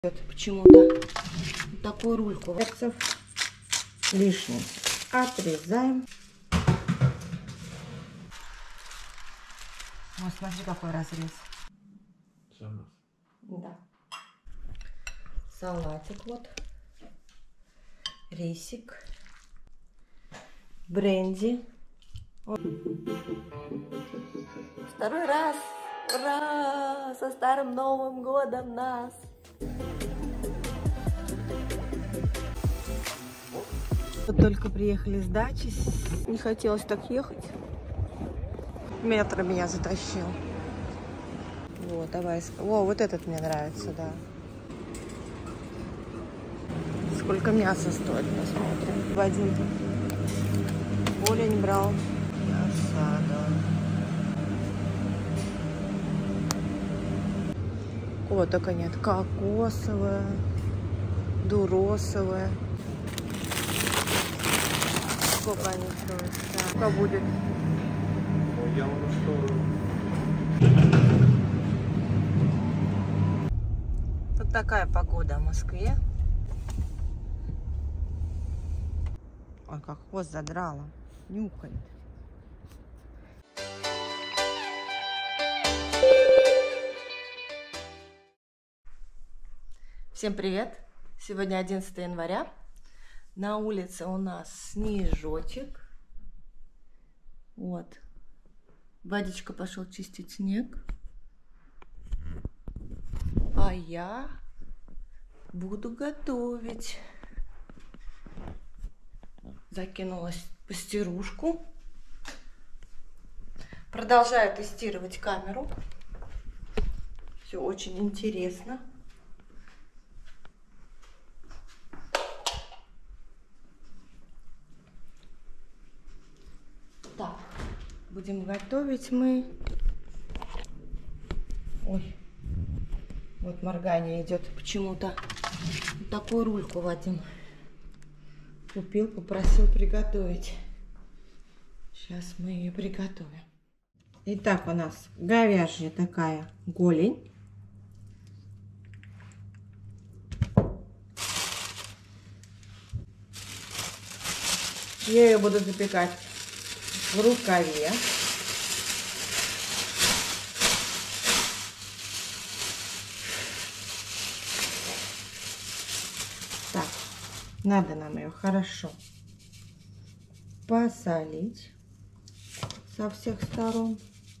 Почему-то такую рульку перцев лишний отрезаем. Вот смотри, какой разрез. Да. Салатик вот, рисик, бренди. Второй раз, ура, со старым Новым годом нас. Вот только приехали с дачи, не хотелось так ехать. Метро меня затащил. Вот, давай. О, вот этот мне нравится, да. Сколько мяса стоит, посмотрим. Вадим олень брал. Осада. О, только нет. Кокосовая, дуросовая. Сколько они стоят? Да. Сколько будет? Тут такая погода в Москве. Ой, как хвост задрала. Нюхает. Всем привет! Сегодня 11 января. На улице у нас снежочек. Вот. Вадичка пошел чистить снег. А я буду готовить. Закинулась пастерушку. Продолжаю тестировать камеру. Все очень интересно. Так, будем готовить мы. Ой, вот моргание идет почему-то. Такую рульку Вадим купил, попросил приготовить. Сейчас мы ее приготовим. Итак, у нас говяжья такая голень. Я ее буду запекать в рукаве. Так, надо нам ее хорошо посолить со всех сторон.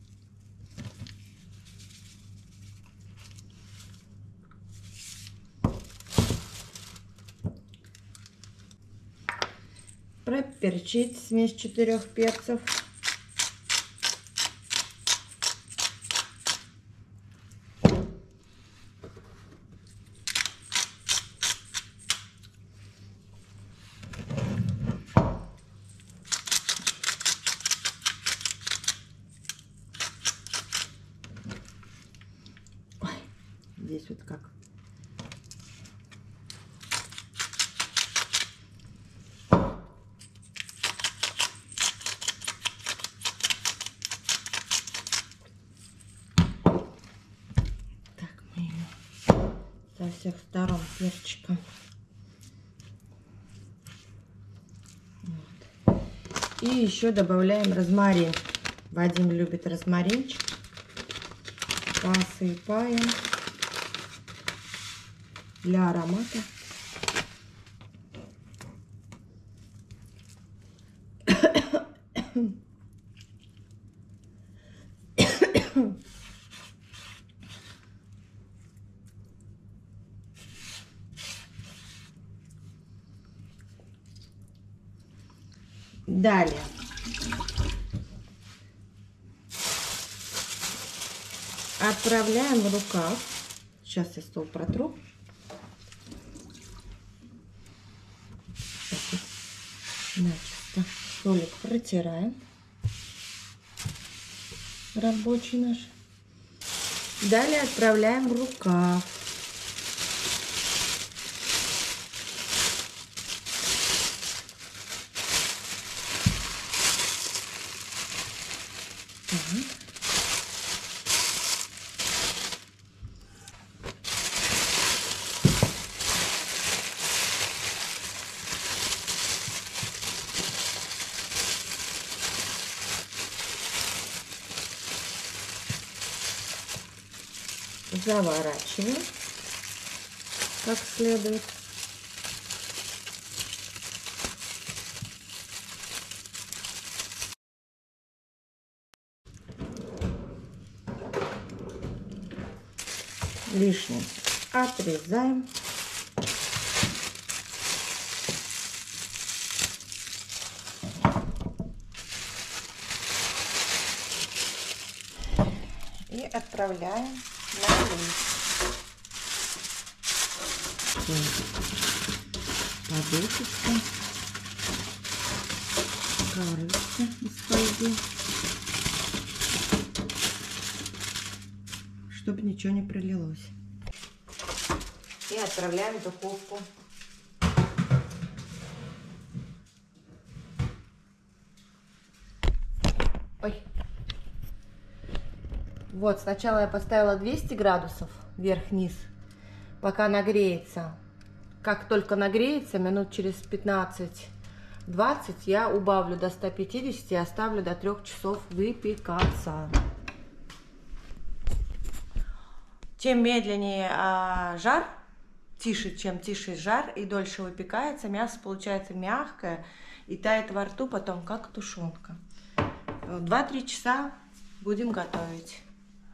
Проперчить смесь 4 перцев. Ой, здесь вот как. Со всех сторон перчиком. Вот. И еще добавляем розмарин. Вадим любит розмаринчик. Посыпаем для аромата. Далее отправляем в рукав. Сейчас я стол протру. Начисто столик протираем. Рабочий наш. Далее отправляем в рукав. Заворачиваем как следует. Лишнее отрезаем. И отправляем на рис. Подушечка, корыца из фольги, чтобы ничего не пролилось. И отправляем в духовку. Ой. Вот, сначала я поставила 200 градусов, вверх-вниз, пока нагреется. Как только нагреется, минут через 15-20, я убавлю до 150 и оставлю до 3 часов выпекаться. Чем медленнее жар, чем тише жар и дольше выпекается, мясо получается мягкое и тает во рту потом, как тушенка. 2-3 часа будем готовить.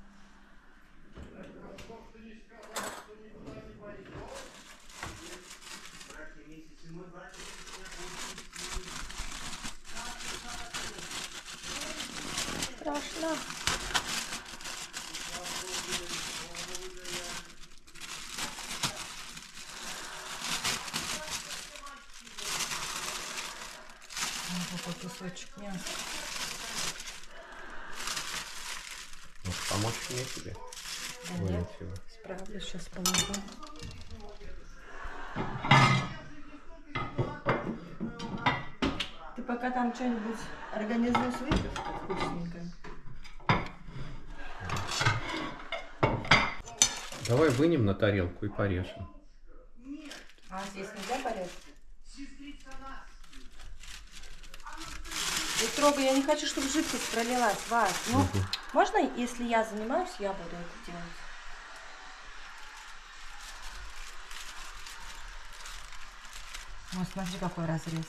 Страшно. Вот такой кусочек мяса. Может, помочь мне тебе? Да нет, справлюсь, сейчас помогу. Ты пока там что-нибудь организуй с выпивкой вкусненькой. Давай вынем на тарелку и порежем. А здесь нельзя порезать? И строго я не хочу, чтобы жидкость пролилась, Вась. Ну, можно, если я занимаюсь, я буду это делать. Вот, смотри, какой разрез.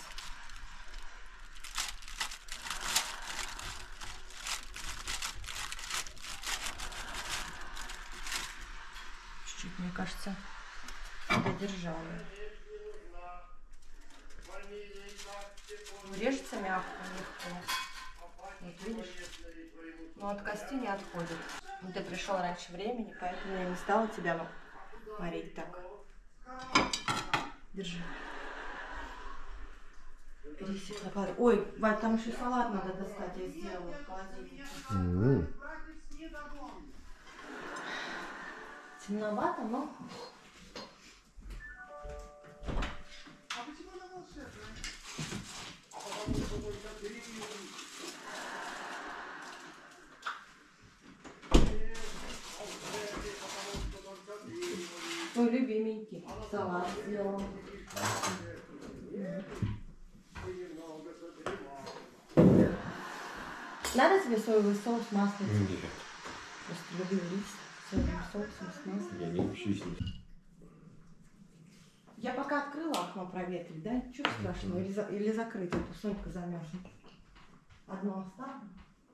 Чуть-чуть, мне кажется, додержала. Режется мягко, легко. Вот видишь? Но от кости не отходит. Ну, ты пришел раньше времени, поэтому я не стала тебя морить так. Держи. Рисик накладывай. Ой, Вать, там еще салат надо достать, я сделала в холодильнике. Темновато, но... Мой любименький салат сделал. Надо тебе соевый соус, масло? Нет. Просто люблю рис с соевым соусом, с маслом. Я не учусь. Я пока открыла окно проветрить, да? Ничего страшного. Или закрыть, эту Сонька замерзнет. Одно оставлю.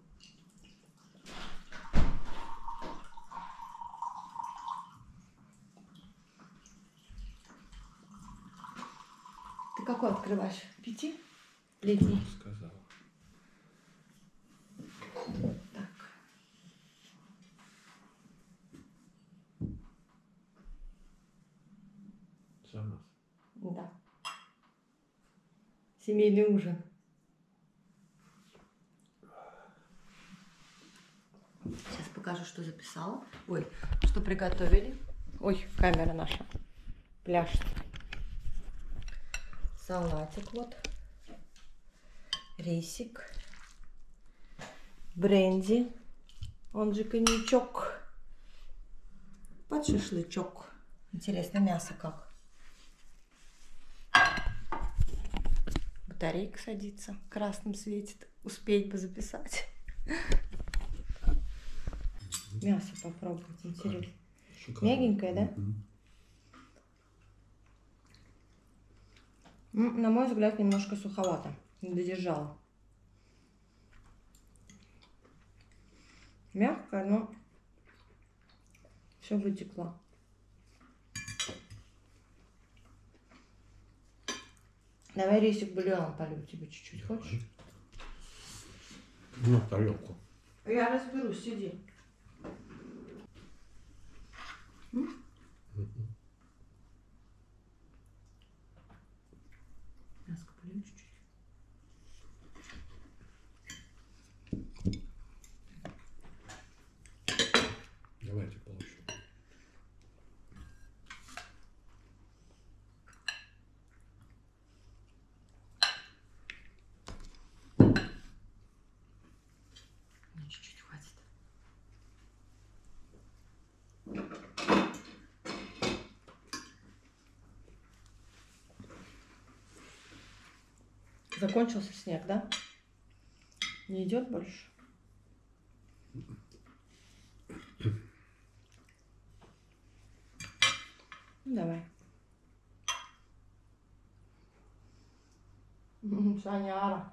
Ты какой открываешь? 5? Летний? Сказала. Так. За нас. Да. Семейный ужин. Сейчас покажу, что записала. Ой, что приготовили. Ой, камера наша пляшет. Салатик вот. Рисик. Бренди. Он же коньячок. Под шашлычок. Интересно, мясо как. Батарейка садится. Красным светит. Успеть бы записать. Мясо попробовать. Интересно. Шикарно. Мягенькая, да? На мой взгляд, немножко суховато. Не додержала. Мягкая, но все вытекло. Давай рисик бульоном полью тебе чуть-чуть, хочешь? На тарелку. Я разберусь, сиди. Мяско полью чуть-чуть. Давайте получу. Мне чуть-чуть хватит. Закончился снег, да? Не идет больше? Давай. Саняра.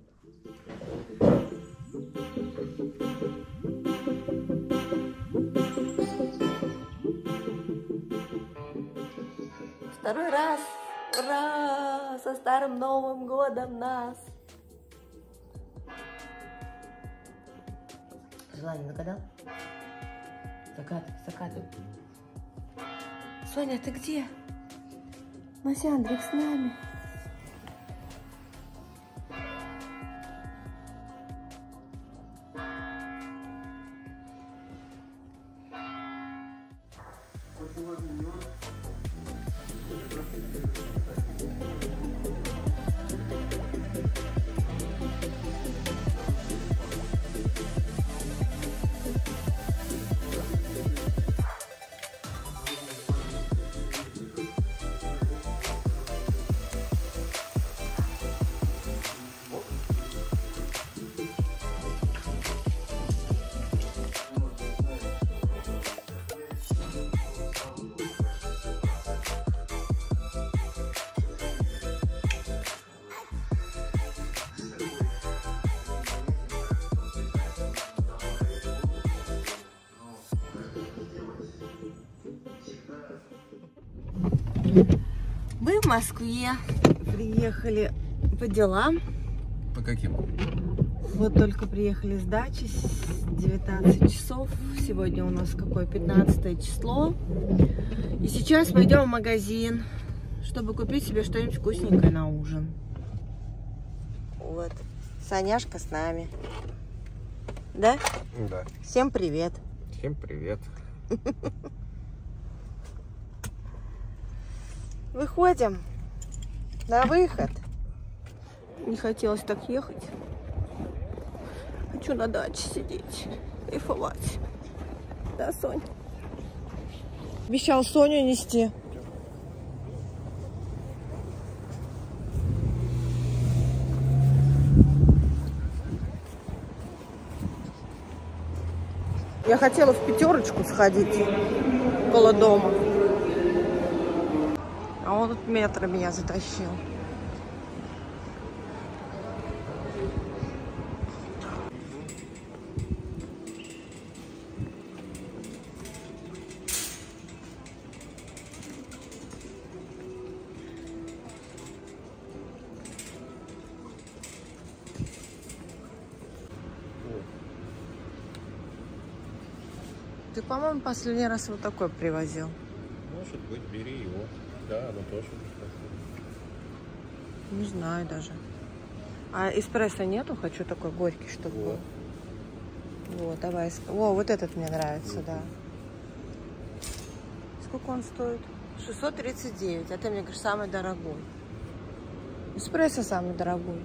Второй раз. Ура! Со старым Новым годом нас! Желание нагадал? Закатывай. Соня, ты где? Мася, Андрей с нами. Мы в Москве приехали по делам. По каким? Вот только приехали с дачи, 19 часов. Сегодня у нас какое? 15 число. И сейчас пойдем в магазин, чтобы купить себе что-нибудь вкусненькое на ужин. Вот, Саняшка с нами. Да? Да. Всем привет. Всем привет. Выходим на выход. Не хотелось так ехать. Хочу на даче сидеть, кайфовать. Да, Сонь? Обещал Соню нести. Я хотела в пятерочку сходить около дома. А он тут метро меня затащил. Ты, по-моему, последний раз вот такой привозил. Может быть, бери его. Да, оно тоже неплохое. Не знаю даже. А эспрессо нету? Хочу такой горький, чтобы был. Вот, давай. О, вот этот мне нравится, да. Сколько он стоит? 639. А ты мне говоришь, самый дорогой. Эспрессо самый дорогой.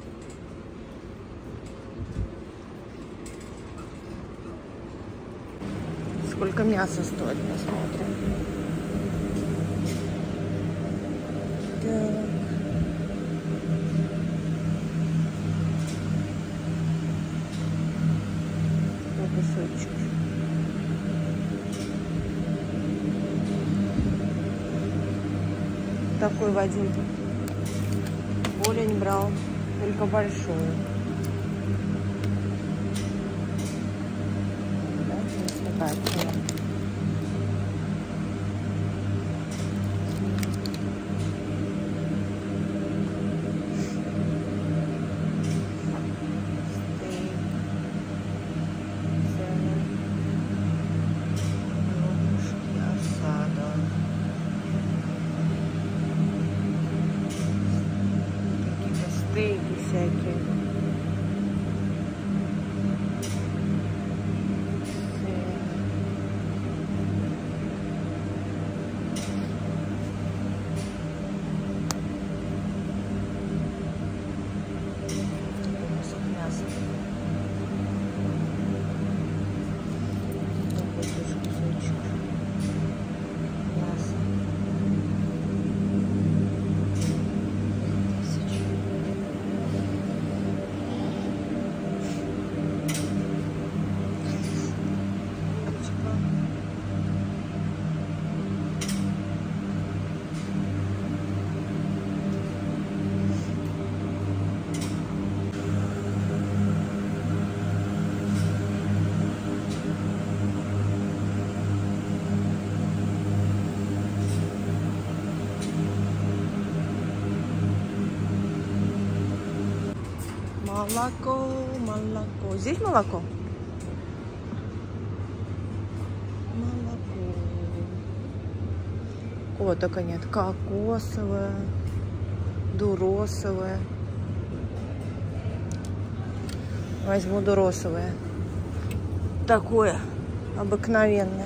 Сколько мяса стоит, посмотрим. Так. Кусочек. такой Вадим. Олень брал, только большую. Такая цена. Стейки всякие. Мясо. Такой тоже кусочек мяса. Молоко, молоко. Здесь молоко? Молоко. О, только нет. Кокосовое, дуросовое. Возьму дуросовое. Такое обыкновенное.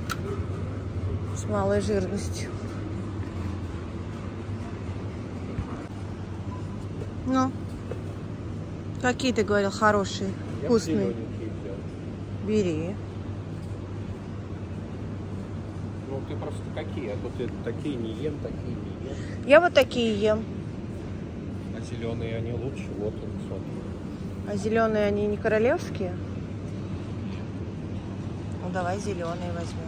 С малой жирностью. Ну. Какие ты говорил хорошие, вкусные? Бери. Ну ты просто какие? А то ты такие не ем, такие не ем. Я вот такие ем. А зеленые они лучше, вот он сок. А зеленые они не королевские? Ну давай зеленые возьмем.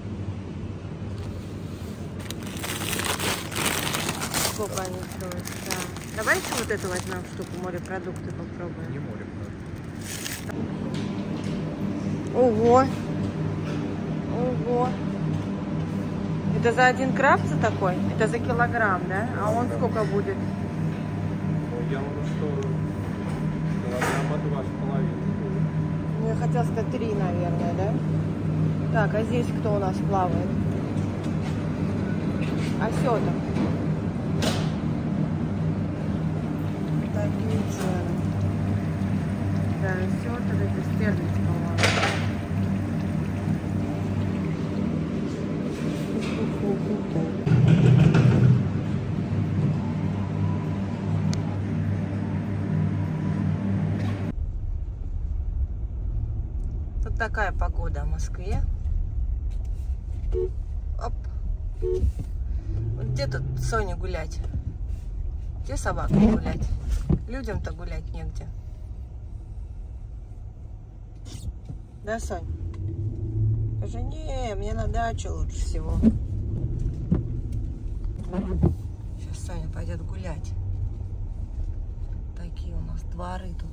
Сколько они стоят? Да. Давай еще вот эту возьмем штуку, морепродукты попробуем. Не морепродукты. Ого! Ого! Это за 1 краб за такой? Это за килограмм, да? А он сколько будет? Ну я вам что, килограмма 2,5. Ну, я хотела сказать 3, наверное, да? Так, а здесь кто у нас плавает? Осёток. Такие цены. Да, осёток, это стерлядь, по-моему. Тут такая погода в Москве. Оп. Вот где тут Соне гулять? Где собакам гулять? Людям-то гулять негде. Да, Сонь? Скажи, не, мне на дачу лучше всего. Сейчас Соня пойдет гулять. Такие у нас дворы тут.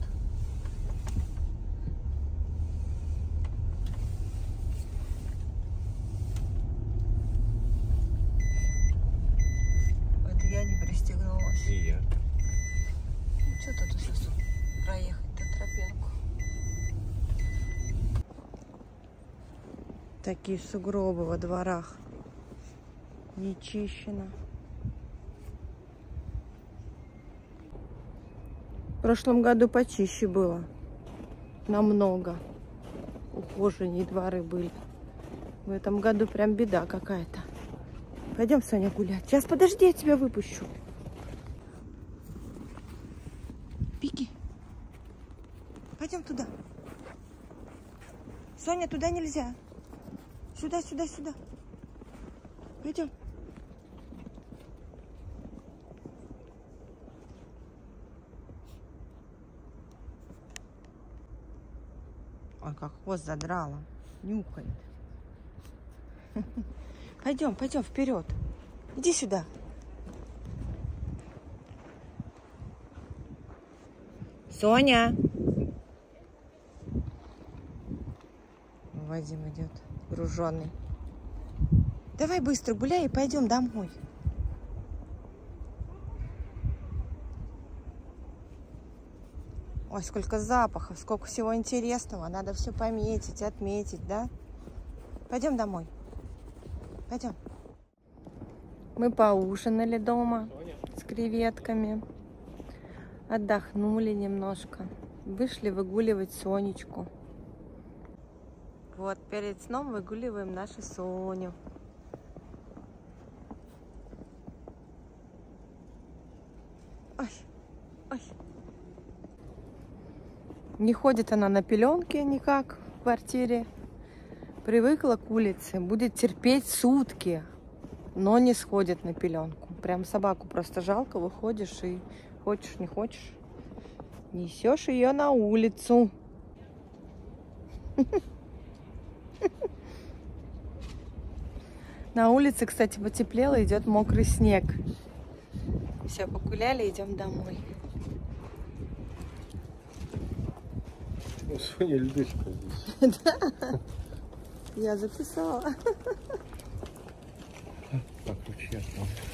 Это я не пристегнулась. И я. Ну, что тут сейчас проехать-то тропинку? Такие сугробы во дворах. Не чищено. В прошлом году почище было. Намного. Ухоженнее дворы были. В этом году прям беда какая-то. Пойдем, Соня, гулять. Сейчас, подожди, я тебя выпущу. Пики. Пойдем туда. Соня, туда нельзя. Сюда, сюда, сюда. Пойдем. Ой, как хвост задрала. Нюхает. Пойдем, пойдем вперед. Иди сюда. Соня! Вадим идет, груженный. Давай быстро гуляй и пойдем домой. Ой, сколько запахов, сколько всего интересного. Надо все пометить, отметить, да? Пойдем домой. Пойдем. Мы поужинали дома с креветками. Отдохнули немножко. Вышли выгуливать Сонечку. Вот, перед сном выгуливаем нашу Соню. Ой, ой. Не ходит она на пеленке никак в квартире. Привыкла к улице. Будет терпеть сутки, но не сходит на пеленку. Прям собаку просто жалко. Выходишь и хочешь, не хочешь, несешь ее на улицу. На улице, кстати, потеплело, идет мокрый снег. Все, погуляли, идем домой. Соня льдышка здесь. Да, я записала. Так, честно.